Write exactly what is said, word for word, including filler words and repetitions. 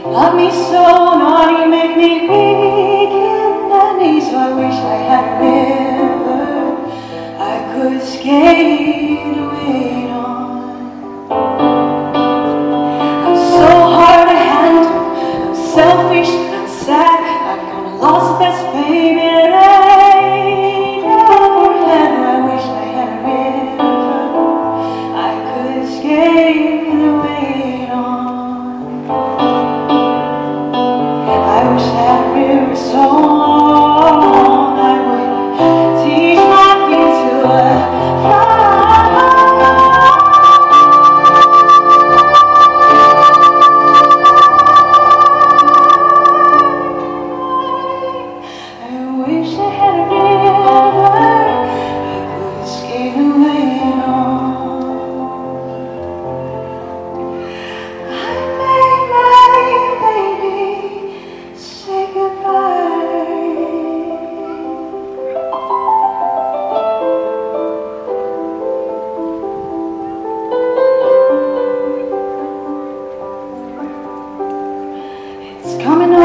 Love me so naughty, make me weak in the knees. So I wish I had a river I could skate away on. I'm so hard to handle, I'm selfish, I'm sad. I've gone and lost best baby that I ever had. I wish I had a river I could skate away on. I wish I had a river so long I would teach my feet to fly. I wish I had a river I could skate away on. I made my baby say goodbye. It's coming on.